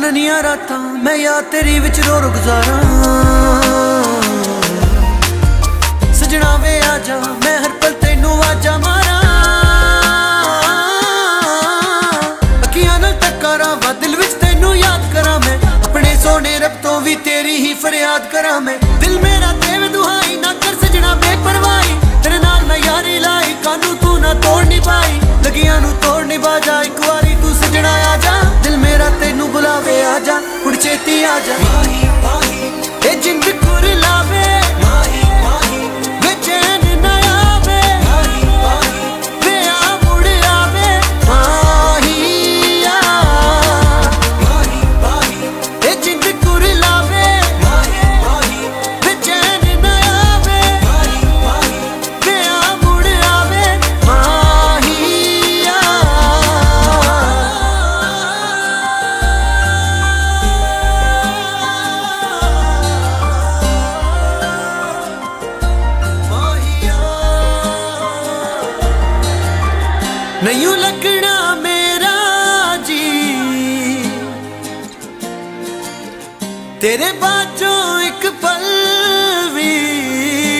चाननिया रातां मैं याद तेरी विच रो रो गुजारा। सजना वे आजा मैं हर पल तेनू आजा मारा। अखियां नाल तक्का रहां दिल विच तेनू याद करा मैं। अपने सोने रब तो भी तेरी ही फरियाद करा मैं। दिल मेरा देव दुहाई ना कर सजना बेपरवाही। तेरे नाल मैं यारी लाई कानू तू ना तोड़ नहीं पाई। लगियां नू तोड़ नहीं बाजा एक बारी तू सजना आजा। दिल मेरा तेनू बुलावे आजा हुण छेती आजा। माही माही ए जिंद कुरलावे माही माही बेचैन ना आवे। माही माही वे आ मुड़ आवे माहिया। माही माही ए जिंद कुरलावे माही माही बेचैन ना आवे। माही माही वे आ मुड़ आवे माहिया। नहीं लगना मेरा जी तेरे बाजों एक पल भी।